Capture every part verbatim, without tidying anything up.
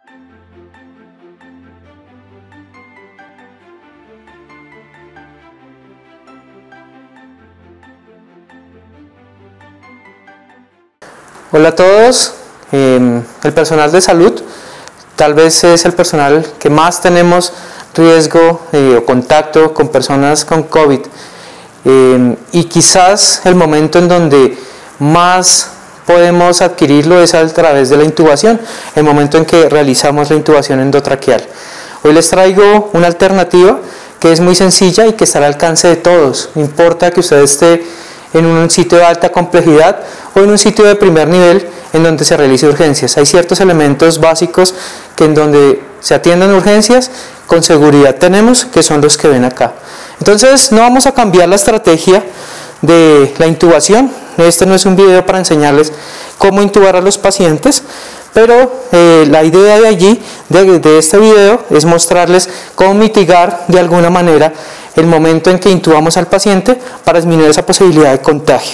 Hola a todos, eh, el personal de salud tal vez es el personal que más tenemos riesgo eh, o contacto con personas con COVID eh, y quizás el momento en donde más podemos adquirirlo es a través de la intubación, el momento en que realizamos la intubación endotraqueal. Hoy les traigo una alternativa que es muy sencilla y que está al alcance de todos, no importa que usted esté en un sitio de alta complejidad o en un sitio de primer nivel en donde se realice urgencias. Hay ciertos elementos básicos que en donde se atiendan urgencias con seguridad tenemos, que son los que ven acá. Entonces no vamos a cambiar la estrategia de la intubación. Este no es un video para enseñarles cómo intubar a los pacientes, pero eh, la idea de allí, de, de este video, es mostrarles cómo mitigar de alguna manera el momento en que intubamos al paciente para disminuir esa posibilidad de contagio.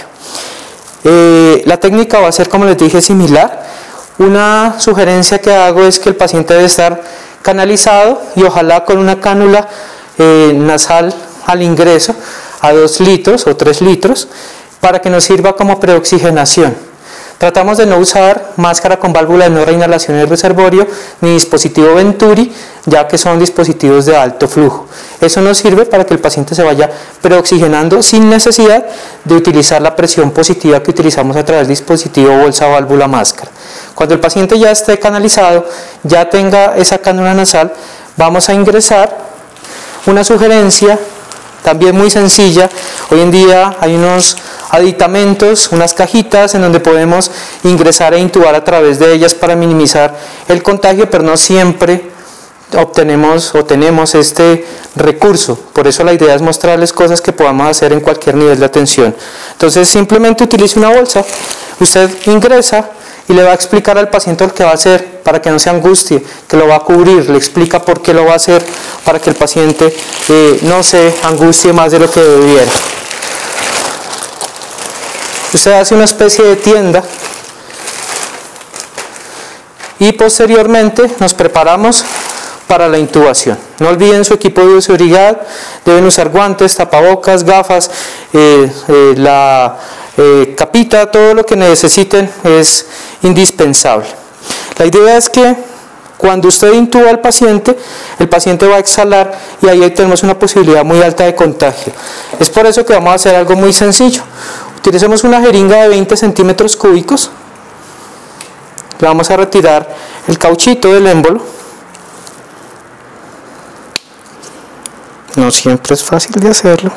Eh, la técnica va a ser, como les dije, similar. Una sugerencia que hago es que el paciente debe estar canalizado y ojalá con una cánula eh, nasal al ingreso a dos litros o tres litros para que nos sirva como preoxigenación. Tratamos de no usar máscara con válvula de no reinhalación en el reservorio ni dispositivo Venturi, ya que son dispositivos de alto flujo. Eso nos sirve para que el paciente se vaya preoxigenando sin necesidad de utilizar la presión positiva que utilizamos a través del dispositivo bolsa, válvula, máscara. Cuando el paciente ya esté canalizado, ya tenga esa cánula nasal, vamos a ingresar. Una sugerencia también muy sencilla, hoy en día hay unos aditamentos, unas cajitas en donde podemos ingresar e intubar a través de ellas para minimizar el contagio, pero no siempre obtenemos o tenemos este recurso. Por eso la idea es mostrarles cosas que podamos hacer en cualquier nivel de atención. Entonces simplemente utilice una bolsa, usted ingresa y le va a explicar al paciente lo que va a hacer para que no se angustie, que lo va a cubrir, le explica por qué lo va a hacer para que el paciente eh, no se angustie más de lo que debiera. Usted hace una especie de tienda y posteriormente nos preparamos para la intubación. No olviden su equipo de bioseguridad, deben usar guantes, tapabocas, gafas, eh, eh, la eh, capita, todo lo que necesiten es indispensable. La idea es que cuando usted intuba al paciente, el paciente va a exhalar y ahí tenemos una posibilidad muy alta de contagio. Es por eso que vamos a hacer algo muy sencillo. Utilicemos una jeringa de veinte centímetros cúbicos, le vamos a retirar el cauchito del émbolo. No siempre es fácil de hacerlo.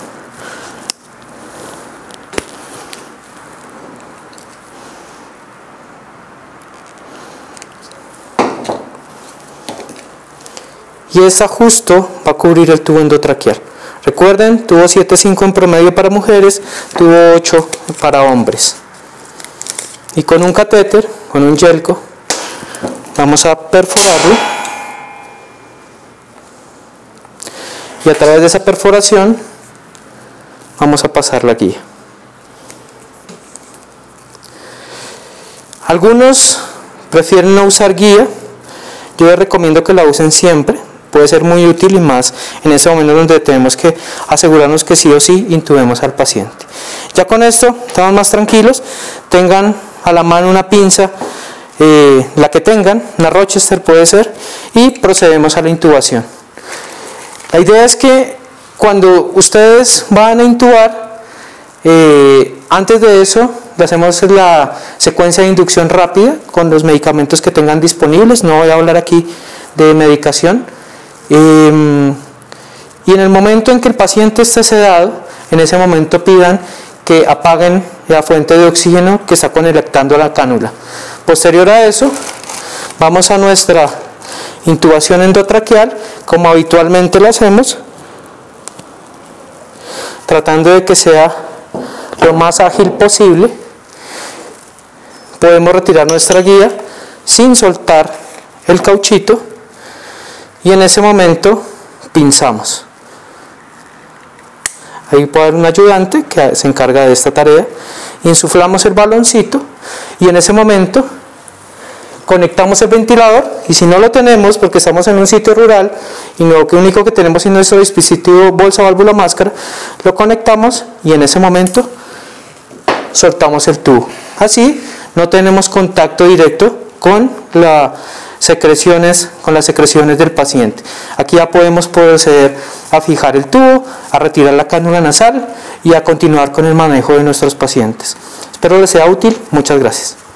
Y ese justo va a cubrir el tubo endotraqueal. Recuerden, tuvo siete punto cinco en promedio para mujeres, tuvo ocho para hombres. Y con un catéter, con un yelco, vamos a perforarlo. Y a través de esa perforación vamos a pasar la guía. Algunos prefieren no usar guía, yo les recomiendo que la usen siempre. Puede ser muy útil y más en ese momento donde tenemos que asegurarnos que sí o sí intubemos al paciente. Ya con esto estamos más tranquilos. Tengan a la mano una pinza, eh, la que tengan, una Rochester puede ser, y procedemos a la intubación. La idea es que cuando ustedes van a intubar, eh, antes de eso le hacemos la secuencia de inducción rápida con los medicamentos que tengan disponibles. No voy a hablar aquí de medicación. Eh, y en el momento en que el paciente esté sedado, en ese momento pidan que apaguen la fuente de oxígeno que está conectando a la cánula. Posterior a eso, vamos a nuestra intubación endotraqueal, como habitualmente lo hacemos, tratando de que sea lo más ágil posible. Podemos retirar nuestra guía sin soltar el cauchito y en ese momento pinzamos. Ahí puede haber un ayudante que se encarga de esta tarea. Insuflamos el baloncito y en ese momento conectamos el ventilador y si no lo tenemos porque estamos en un sitio rural y lo único que tenemos es nuestro dispositivo bolsa, válvula, máscara, lo conectamos y en ese momento soltamos el tubo. Así no tenemos contacto directo con las secreciones, con las secreciones del paciente. Aquí ya podemos proceder a fijar el tubo, a retirar la cánula nasal y a continuar con el manejo de nuestros pacientes. Espero les sea útil. Muchas gracias.